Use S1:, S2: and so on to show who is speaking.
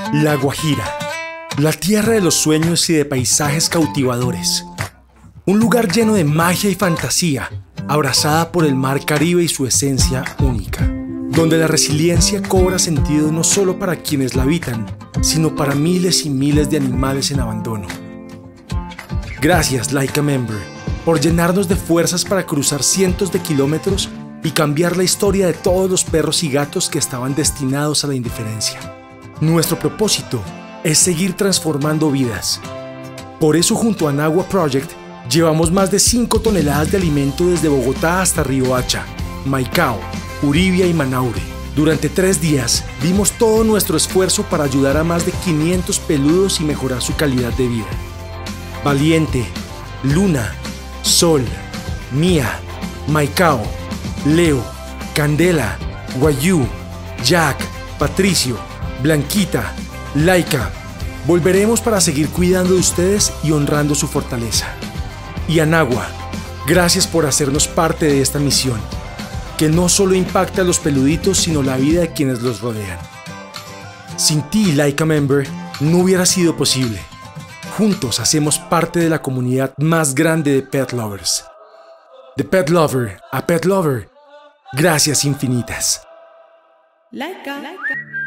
S1: La Guajira, la tierra de los sueños y de paisajes cautivadores. Un lugar lleno de magia y fantasía, abrazada por el mar Caribe y su esencia única, donde la resiliencia cobra sentido no solo para quienes la habitan, sino para miles y miles de animales en abandono. Gracias, Laika Member, por llenarnos de fuerzas para cruzar cientos de kilómetros y cambiar la historia de todos los perros y gatos que estaban destinados a la indiferencia. Nuestro propósito es seguir transformando vidas. Por eso, junto a Nagua Project, llevamos más de 5 toneladas de alimento desde Bogotá hasta Riohacha, Maicao, Uribia y Manaure. Durante 3 días, dimos todo nuestro esfuerzo para ayudar a más de 500 peludos y mejorar su calidad de vida. Valiente, Luna, Sol, Mía, Maicao, Leo, Candela, Guayú, Jack, Patricio, Blanquita, Laika. Volveremos para seguir cuidando de ustedes y honrando su fortaleza. Y a Nagua, gracias por hacernos parte de esta misión, que no solo impacta a los peluditos, sino la vida de quienes los rodean. Sin ti, Laika Member, no hubiera sido posible. Juntos hacemos parte de la comunidad más grande de pet lovers. De pet lover a pet lover, gracias infinitas.
S2: Laika.